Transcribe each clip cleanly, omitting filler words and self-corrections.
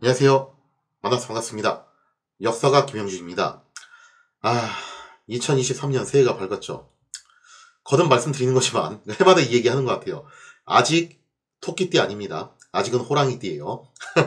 안녕하세요. 만나서 반갑습니다. 역사가 김영준입니다. 2023년 새해가 밝았죠. 거듭 말씀드리는 거지만 해마다 이 얘기 하는 것 같아요. 아직 토끼띠 아닙니다. 아직은 호랑이띠예요.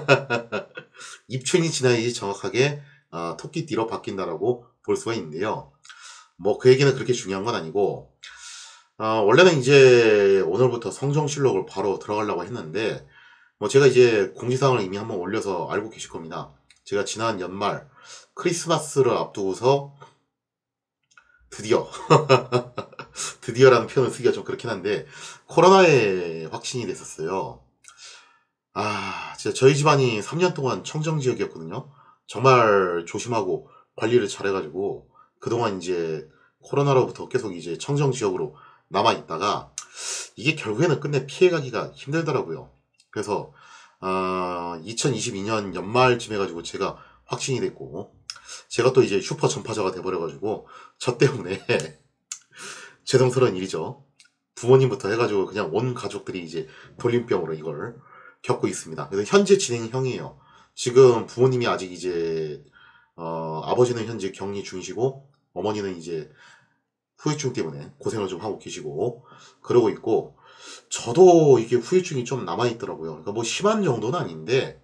입춘이 지나야지 정확하게 토끼띠로 바뀐다라고 볼 수가 있는데요. 뭐 그 얘기는 그렇게 중요한 건 아니고 원래는 이제 오늘부터 성정실록을 바로 들어가려고 했는데 뭐 제가 이제 공지사항을 이미 한번 올려서 알고 계실 겁니다. 제가 지난 연말 크리스마스를 앞두고서 드디어 드디어라는 표현을 쓰기가 좀 그렇긴 한데 코로나에 확진이 됐었어요. 진짜 저희 집안이 3년 동안 청정지역이었거든요. 정말 조심하고 관리를 잘해가지고 그동안 이제 코로나로부터 계속 이제 청정지역으로 남아있다가 이게 결국에는 끝내 피해가기가 힘들더라고요. 그래서 2022년 연말쯤 해가지고 제가 확진이 됐고 제가 또 이제 슈퍼 전파자가 돼버려가지고 저 때문에 죄송스러운 일이죠. 부모님부터 해가지고 그냥 온 가족들이 이제 돌림병으로 이걸 겪고 있습니다. 그래서 현재 진행형이에요. 지금 부모님이 아직 이제 아버지는 현재 격리 중이시고 어머니는 이제 후유증 때문에 고생을 좀 하고 계시고 그러고 있고 저도 이게 후유증이 좀 남아있더라고요. 그러니까 뭐 심한 정도는 아닌데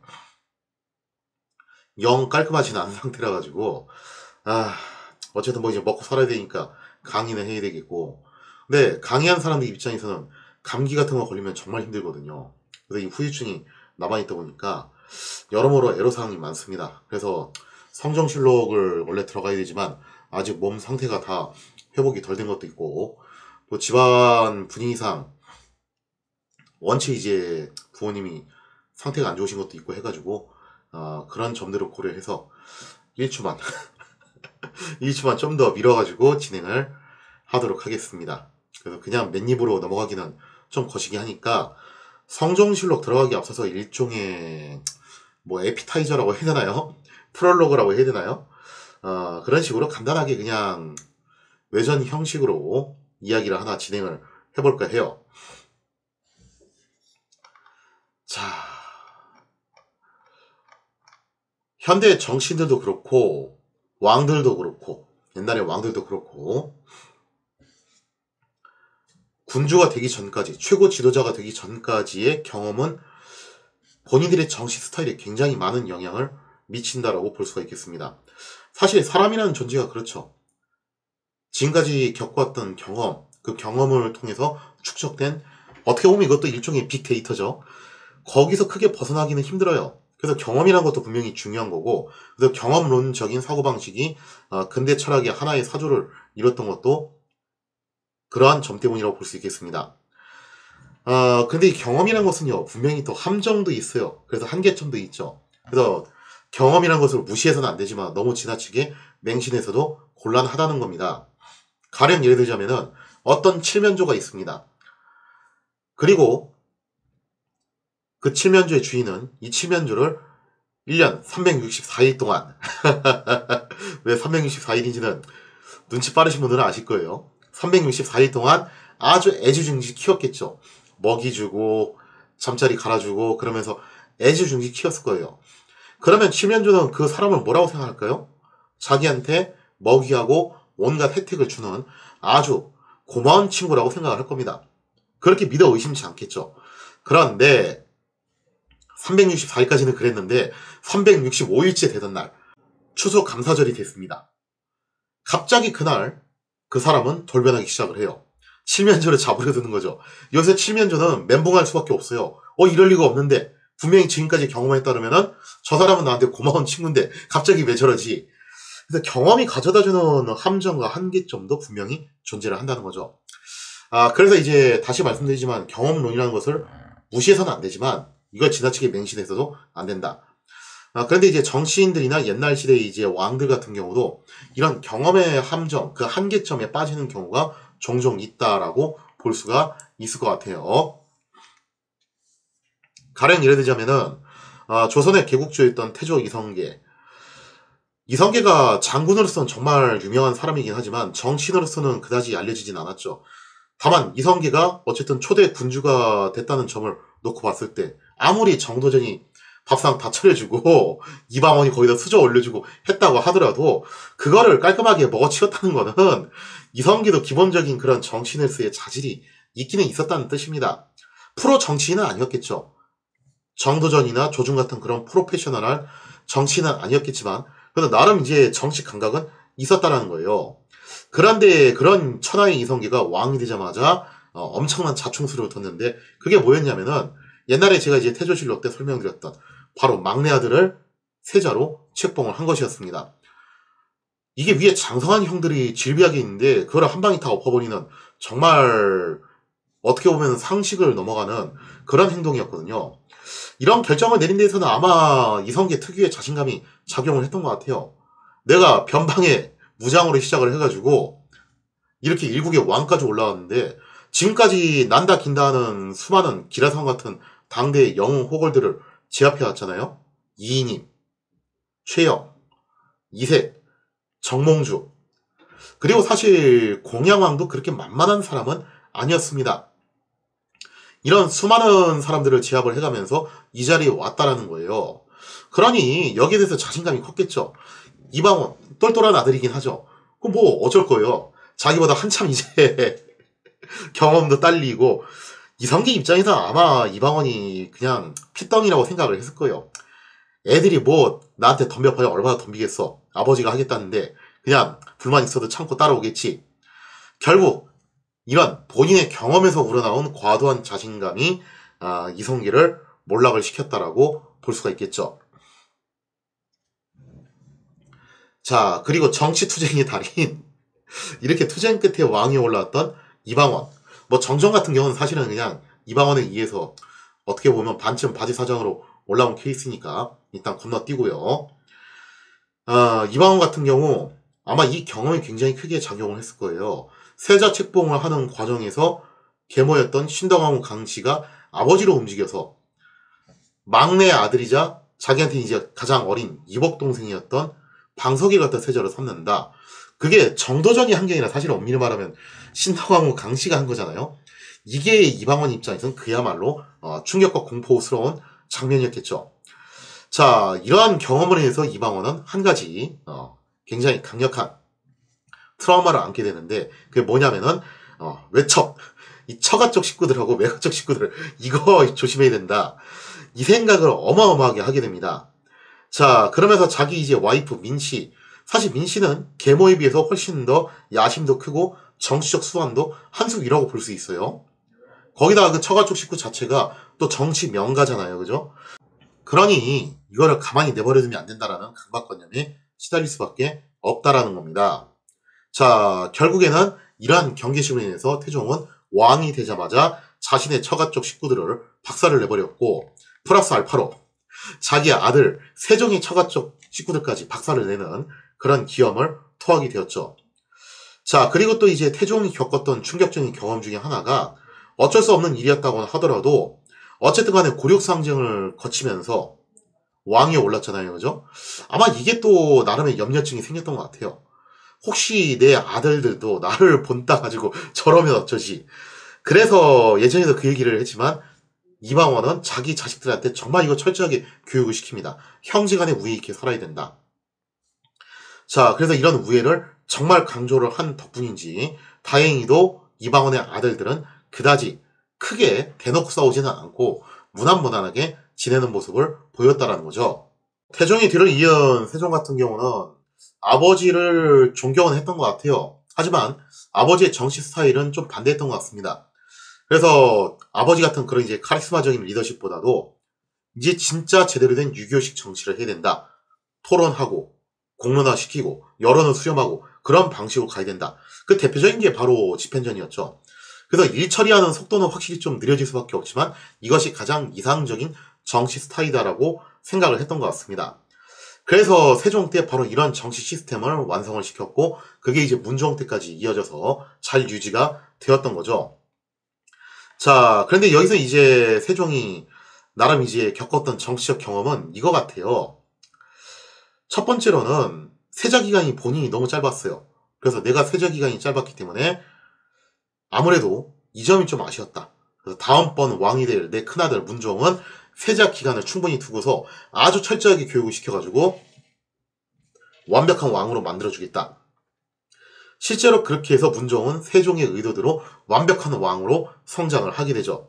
영 깔끔하진 않은 상태라 가지고 어쨌든 뭐 이제 먹고 살아야 되니까 강의는 해야 되겠고 근데 강의한 사람들 입장에서는 감기 같은 거 걸리면 정말 힘들거든요. 그래서 이 후유증이 남아있다 보니까 여러모로 애로사항이 많습니다. 그래서 성정실록을 원래 들어가야 되지만 아직 몸 상태가 다 회복이 덜 된 것도 있고 또 집안 분위기상 원체 이제 부모님이 상태가 안 좋으신 것도 있고 해가지고 그런 점들을 고려해서 1주만 1주만 좀 더 미뤄가지고 진행을 하도록 하겠습니다. 그래서 그냥 맨입으로 넘어가기는 좀 거시기 하니까 성정실록 들어가기 앞서서 일종의 뭐 에피타이저라고 해야 되나요? 프롤로그라고 해야 되나요? 그런 식으로 간단하게 그냥 외전 형식으로 이야기를 하나 진행을 해볼까 해요. 자, 현대 정치인들도 그렇고 왕들도 그렇고 옛날에 왕들도 그렇고 군주가 되기 전까지 최고 지도자가 되기 전까지의 경험은 본인들의 정치 스타일에 굉장히 많은 영향을 미친다라고 볼 수가 있겠습니다. 사실 사람이라는 존재가 그렇죠. 지금까지 겪어왔던 경험, 그 경험을 통해서 축적된 어떻게 보면 이것도 일종의 빅데이터죠. 거기서 크게 벗어나기는 힘들어요. 그래서 경험이라는 것도 분명히 중요한 거고 그래서 경험론적인 사고방식이 근대 철학의 하나의 사조를 이뤘던 것도 그러한 점 때문이라고 볼 수 있겠습니다. 근데 이 경험이라는 것은요 분명히 또 함정도 있어요. 그래서 한계점도 있죠. 그래서 경험이라는 것을 무시해서는 안 되지만 너무 지나치게 맹신해서도 곤란하다는 겁니다. 가령 예를 들자면은 어떤 칠면조가 있습니다. 그리고 그 칠면조의 주인은 이 칠면조를 1년 364일 동안 왜 364일인지는 눈치 빠르신 분들은 아실 거예요. 364일 동안 아주 애지중지 키웠겠죠. 먹이 주고 잠자리 갈아주고 그러면서 애지중지 키웠을 거예요. 그러면 칠면조는 그 사람을 뭐라고 생각할까요? 자기한테 먹이하고 온갖 혜택을 주는 아주 고마운 친구라고 생각을 할 겁니다. 그렇게 믿어 의심치 않겠죠. 그런데 364일까지는 그랬는데 365일째 되던 날 추석 감사절이 됐습니다. 갑자기 그날 그 사람은 돌변하기 시작을 해요. 칠면조를 잡으려 드는 거죠. 요새 칠면조는 멘붕할 수밖에 없어요. 이럴 리가 없는데 분명히 지금까지 경험에 따르면은 저 사람은 나한테 고마운 친구인데 갑자기 왜 저러지? 그래서 경험이 가져다주는 함정과 한계점도 분명히 존재를 한다는 거죠. 그래서 이제 다시 말씀드리지만 경험론이라는 것을 무시해서는 안 되지만 이걸 지나치게 맹신해서도 안 된다. 그런데 이제 정치인들이나 옛날 시대의 이제 왕들 같은 경우도 이런 경험의 함정, 그 한계점에 빠지는 경우가 종종 있다라고 볼 수가 있을 것 같아요. 가령 예를 들자면은 조선의 개국주였던 태조 이성계. 이성계가 장군으로서는 정말 유명한 사람이긴 하지만 정치인으로서는 그다지 알려지진 않았죠. 다만 이성계가 어쨌든 초대 군주가 됐다는 점을 놓고 봤을 때 아무리 정도전이 밥상 다 차려주고 이방원이 거기다 수저 올려주고 했다고 하더라도 그거를 깔끔하게 먹어치웠다는 거는 이성기도 기본적인 그런 정치인으로서의 자질이 있기는 있었다는 뜻입니다. 프로 정치인은 아니었겠죠. 정도전이나 조준 같은 그런 프로페셔널한 정치인은 아니었겠지만 그래도 나름 이제 정치 감각은 있었다라는 거예요. 그런데 그런 천하의 이성계가 왕이 되자마자 엄청난 자충수를 뒀는데 그게 뭐였냐면은 옛날에 제가 이제 태조실록 때 설명드렸던 바로 막내 아들을 세자로 책봉을 한 것이었습니다. 이게 위에 장성한 형들이 질비하게 있는데 그걸 한 방에 다 엎어버리는 정말 어떻게 보면 상식을 넘어가는 그런 행동이었거든요. 이런 결정을 내린 데에서는 아마 이성계 특유의 자신감이 작용을 했던 것 같아요. 내가 변방에 무장으로 시작을 해가지고 이렇게 일국의 왕까지 올라왔는데 지금까지 난다 긴다 하는 수많은 기라성 같은 당대의 영웅 호걸들을 제압해 왔잖아요. 이인임, 최영, 이색, 정몽주. 그리고 사실 공양왕도 그렇게 만만한 사람은 아니었습니다. 이런 수많은 사람들을 제압을 해가면서 이 자리에 왔다라는 거예요. 그러니 여기에 대해서 자신감이 컸겠죠. 이방원 똘똘한 아들이긴 하죠. 그럼 뭐 어쩔 거예요. 자기보다 한참 이제 경험도 딸리고 이성기 입장에서 아마 이방원이 그냥 피덩이라고 생각을 했을 거예요. 애들이 뭐 나한테 덤벼봐야 얼마나 덤비겠어. 아버지가 하겠다는데 그냥 불만 있어도 참고 따라오겠지. 결국 이런 본인의 경험에서 우러나온 과도한 자신감이 이성기를 몰락을 시켰다라고 볼 수가 있겠죠. 자, 그리고 정치투쟁의 달인 이렇게 투쟁 끝에 왕이 올라왔던 이방원. 뭐 정정 같은 경우는 사실은 그냥 이방원에 의해서 어떻게 보면 반쯤 바지 사정으로 올라온 케이스니까 일단 건너뛰고요. 이방원 같은 경우 아마 이 경험이 굉장히 크게 작용을 했을 거예요. 세자 책봉을 하는 과정에서 계모였던 신덕왕후 강씨가 아버지로 움직여서 막내 아들이자 자기한테 이제 가장 어린 이복동생이었던 방석이 갖다 세자로 삼는다. 그게 정도전이 한 게 아니라 사실 엄밀히 말하면 신덕왕후 강씨가 한 거잖아요. 이게 이방원 입장에서는 그야말로 충격과 공포스러운 장면이었겠죠. 자, 이러한 경험을 해서 이방원은 한 가지 굉장히 강력한 트라우마를 안게 되는데 그게 뭐냐면은 외척. 이 처가 쪽 식구들하고 외가 쪽 식구들 이거 조심해야 된다. 이 생각을 어마어마하게 하게 됩니다. 자, 그러면서 자기 이제 와이프 민씨, 사실 민씨는 계모에 비해서 훨씬 더 야심도 크고 정치적 수완도 한 수 위라고 볼 수 있어요. 거기다가 그 처가 쪽 식구 자체가 또 정치 명가잖아요. 그죠? 그러니 이거를 가만히 내버려두면 안 된다라는 강박관념에 시달릴 수밖에 없다라는 겁니다. 자, 결국에는 이러한 경계심으로 인해서 태종은 왕이 되자마자 자신의 처가 쪽 식구들을 박살을 내버렸고 플러스 알파로 자기 아들 세종의 처가 쪽 식구들까지 박살을 내는 그런 기염을 토하게 되었죠. 자, 그리고 또 이제 태종이 겪었던 충격적인 경험 중에 하나가 어쩔 수 없는 일이었다고 하더라도 어쨌든 간에 곤욕상쟁을 거치면서 왕위에 올랐잖아요. 그죠? 아마 이게 또 나름의 염려증이 생겼던 것 같아요. 혹시 내 아들들도 나를 본따 가지고 저러면 어쩌지. 그래서 예전에도 그 얘기를 했지만 이방원은 자기 자식들한테 정말 이거 철저하게 교육을 시킵니다. 형제간에 우애 있게 살아야 된다. 자, 그래서 이런 우애를 정말 강조를 한 덕분인지 다행히도 이방원의 아들들은 그다지 크게 대놓고 싸우지는 않고 무난무난하게 지내는 모습을 보였다라는 거죠. 태종의 뒤를 이은 세종 같은 경우는 아버지를 존경은 했던 것 같아요. 하지만 아버지의 정치 스타일은 좀 반대했던 것 같습니다. 그래서 아버지 같은 그런 이제 카리스마적인 리더십보다도 이제 진짜 제대로 된 유교식 정치를 해야 된다. 토론하고 공론화시키고 여론을 수렴하고 그런 방식으로 가야 된다. 그 대표적인 게 바로 집행전이었죠. 그래서 일 처리하는 속도는 확실히 좀 느려질 수밖에 없지만 이것이 가장 이상적인 정치 스타일이다라고 생각을 했던 것 같습니다. 그래서 세종 때 바로 이런 정치 시스템을 완성을 시켰고 그게 이제 문종 때까지 이어져서 잘 유지가 되었던 거죠. 자, 그런데 여기서 이제 세종이 나름 이제 겪었던 정치적 경험은 이거 같아요. 첫 번째로는 세자 기간이 본인이 너무 짧았어요. 그래서 내가 세자 기간이 짧았기 때문에 아무래도 이 점이 좀 아쉬웠다. 그래서 다음번 왕이 될 내 큰아들 문종은 세자 기간을 충분히 두고서 아주 철저하게 교육을 시켜가지고 완벽한 왕으로 만들어주겠다. 실제로 그렇게 해서 문종은 세종의 의도대로 완벽한 왕으로 성장을 하게 되죠.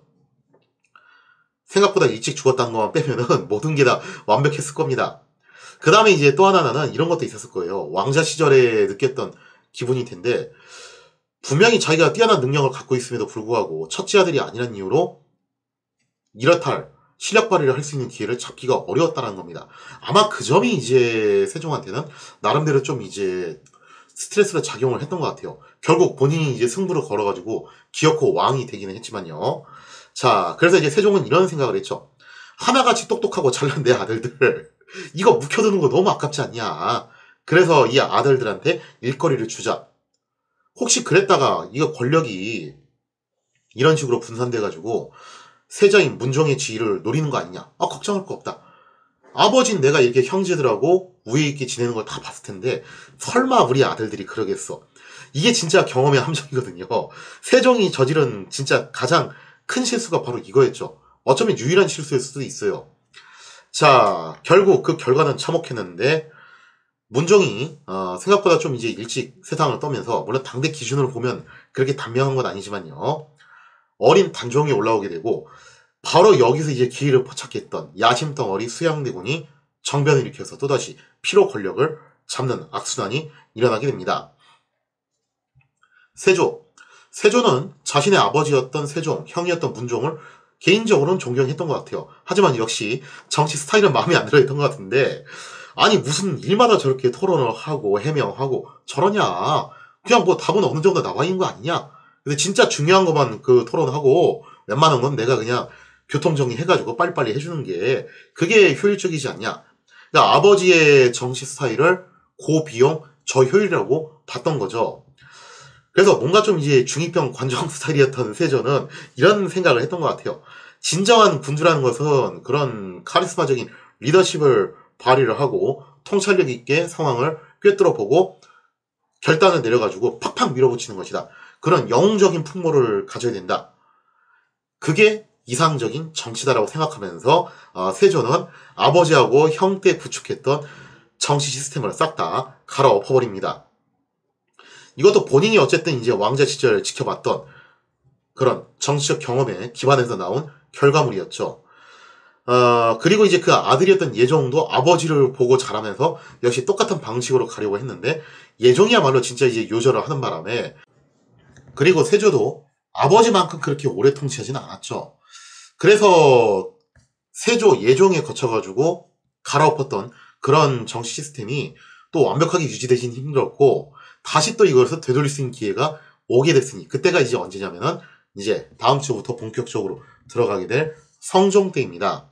생각보다 일찍 죽었다는 것만 빼면은 모든 게 다 완벽했을 겁니다. 그 다음에 이제 또 하나는 이런 것도 있었을 거예요. 왕자 시절에 느꼈던 기분일 텐데, 분명히 자기가 뛰어난 능력을 갖고 있음에도 불구하고 첫째 아들이 아니란 이유로 이렇다 할 실력 발휘를 할 수 있는 기회를 잡기가 어려웠다는 겁니다. 아마 그 점이 이제 세종한테는 나름대로 좀 이제 스트레스로 작용을 했던 것 같아요. 결국 본인이 이제 승부를 걸어가지고 기어코 왕이 되기는 했지만요. 자, 그래서 이제 세종은 이런 생각을 했죠. 하나같이 똑똑하고 잘난 내 아들들 이거 묵혀두는 거 너무 아깝지 않냐. 그래서 이 아들들한테 일거리를 주자. 혹시 그랬다가 이거 권력이 이런 식으로 분산돼가지고 세자인 문종의 지위를 노리는 거 아니냐. 아, 걱정할 거 없다. 아버지는 내가 이렇게 형제들하고 우애 있게 지내는 걸 다 봤을 텐데 설마 우리 아들들이 그러겠어. 이게 진짜 경험의 함정이거든요. 세종이 저지른 진짜 가장 큰 실수가 바로 이거였죠. 어쩌면 유일한 실수일 수도 있어요. 자, 결국 그 결과는 참혹했는데 문종이 생각보다 좀 이제 일찍 세상을 떠면서, 물론 당대 기준으로 보면 그렇게 단명한 건 아니지만요, 어린 단종이 올라오게 되고 바로 여기서 이제 기회를 포착했던 야심덩어리 수양대군이 정변을 일으켜서 또다시 피로 권력을 잡는 악순환이 일어나게 됩니다. 세조는 자신의 아버지였던 세종, 형이었던 문종을 개인적으로는 존경했던 것 같아요. 하지만 역시 정치 스타일은 마음에 안 들어했던 것 같은데, 아니 무슨 일마다 저렇게 토론을 하고 해명하고 저러냐. 그냥 뭐 답은 어느 정도 나와 있는 거 아니냐. 근데 진짜 중요한 것만 그 토론하고 웬만한 건 내가 그냥 교통정리 해가지고 빨리빨리 해주는 게 그게 효율적이지 않냐. 그러니까 아버지의 정치 스타일을 고비용 저효율이라고 봤던 거죠. 그래서 뭔가 좀 이제 중2병 관종 스타일이었던 세조는 이런 생각을 했던 것 같아요. 진정한 군주라는 것은 그런 카리스마적인 리더십을 발휘를 하고 통찰력 있게 상황을 꿰뚫어보고 결단을 내려가지고 팍팍 밀어붙이는 것이다. 그런 영웅적인 풍모를 가져야 된다. 그게 이상적인 정치다라고 생각하면서 세조는 아버지하고 형 때 구축했던 정치 시스템을 싹 다 갈아엎어버립니다. 이것도 본인이 어쨌든 이제 왕자 시절 지켜봤던 그런 정치적 경험에 기반해서 나온 결과물이었죠. 그리고 이제 그 아들이었던 예종도 아버지를 보고 자라면서 역시 똑같은 방식으로 가려고 했는데, 예종이야말로 진짜 이제 요절을 하는 바람에, 그리고 세조도 아버지만큼 그렇게 오래 통치하지는 않았죠. 그래서 세조, 예종에 거쳐가지고 갈아엎었던 그런 정치 시스템이 또 완벽하게 유지되긴 힘들었고, 다시 또 이것을 되돌릴 수 있는 기회가 오게 됐으니, 그때가 이제 언제냐면은 이제 다음 주부터 본격적으로 들어가게 될 성종 때입니다.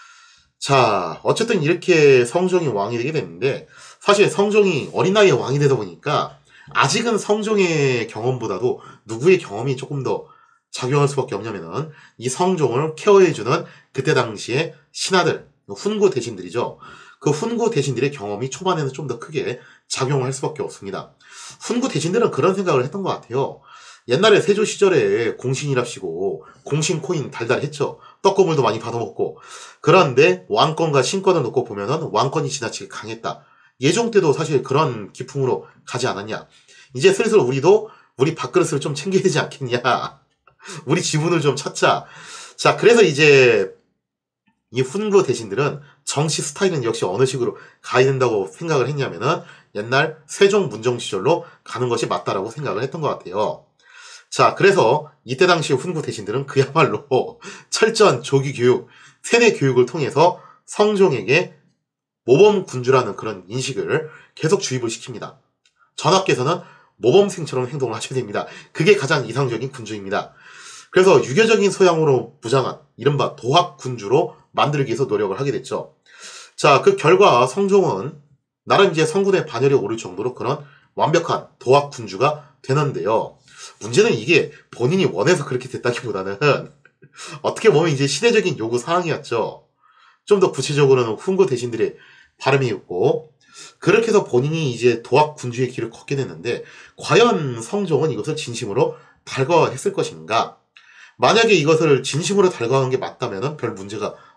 자, 어쨌든 이렇게 성종이 왕이 되게 됐는데, 사실 성종이 어린 나이에 왕이 되다 보니까 아직은 성종의 경험보다도 누구의 경험이 조금 더 작용할 수밖에 없냐면은 이 성종을 케어해주는 그때 당시에 신하들, 훈구 대신들이죠. 그 훈구 대신들의 경험이 초반에는 좀 더 크게 작용할 수밖에 없습니다. 훈구 대신들은 그런 생각을 했던 것 같아요. 옛날에 세조 시절에 공신이랍시고 공신 코인 달달 했죠. 떡고물도 많이 받아먹고. 그런데 왕권과 신권을 놓고 보면은 왕권이 지나치게 강했다. 예종 때도 사실 그런 기풍으로 가지 않았냐. 이제 슬슬 우리도 우리 밥그릇을 좀 챙겨야 되지 않겠냐. 우리 지분을 좀 찾자. 자, 그래서 이제 이 훈구 대신들은 정치 스타일은 역시 어느 식으로 가야 된다고 생각을 했냐면은 옛날 세종 문종 시절로 가는 것이 맞다라고 생각을 했던 것 같아요. 자, 그래서 이때 당시 훈구 대신들은 그야말로 철저한 조기 교육, 세뇌 교육을 통해서 성종에게 모범 군주라는 그런 인식을 계속 주입을 시킵니다. 전하께서는 모범생처럼 행동을 하셔야 됩니다. 그게 가장 이상적인 군주입니다. 그래서 유교적인 소양으로 무장한 이른바 도학 군주로 만들기 위해서 노력을 하게 됐죠. 자, 그 결과 성종은 나름 이제 성군의 반열에 오를 정도로 그런 완벽한 도학 군주가 되는데요. 문제는 이게 본인이 원해서 그렇게 됐다기보다는 어떻게 보면 이제 시대적인 요구 사항이었죠. 좀 더 구체적으로는 훈구 대신들의 발음이었고, 그렇게 해서 본인이 이제 도학 군주의 길을 걷게 됐는데, 과연 성종은 이것을 진심으로 달궈했을 것인가? 만약에 이것을 진심으로 달궈한 게 맞다면 별 문제가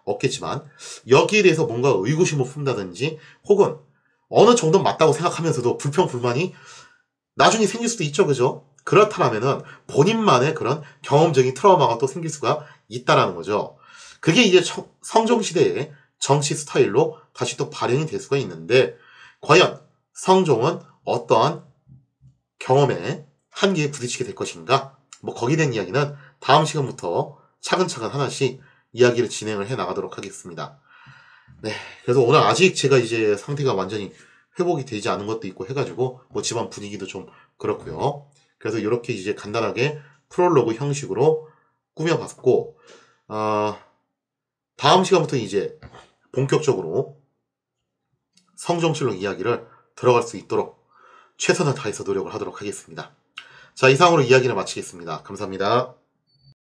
없겠지만 여기에 대해서 뭔가 의구심을 품다든지 혹은 어느 정도 맞다고 생각하면서도 불평 불만이 나중에 생길 수도 있죠. 그죠? 그렇다면은 본인만의 그런 경험적인 트라우마가 또 생길 수가 있다라는 거죠. 그게 이제 성종시대의 정치 스타일로 다시 또 발현이 될 수가 있는데 과연 성종은 어떠한 경험의 한계에 부딪히게 될 것인가? 뭐 거기에 대한 이야기는 다음 시간부터 차근차근 하나씩 이야기를 진행을 해 나가도록 하겠습니다. 네, 그래서 오늘 아직 제가 이제 상태가 완전히 회복이 되지 않은 것도 있고 해가지고 뭐 집안 분위기도 좀 그렇고요. 그래서 이렇게 이제 간단하게 프롤로그 형식으로 꾸며봤고 다음 시간부터 이제 본격적으로 성종실록 이야기를 들어갈 수 있도록 최선을 다해서 노력을 하도록 하겠습니다. 자, 이상으로 이야기를 마치겠습니다. 감사합니다.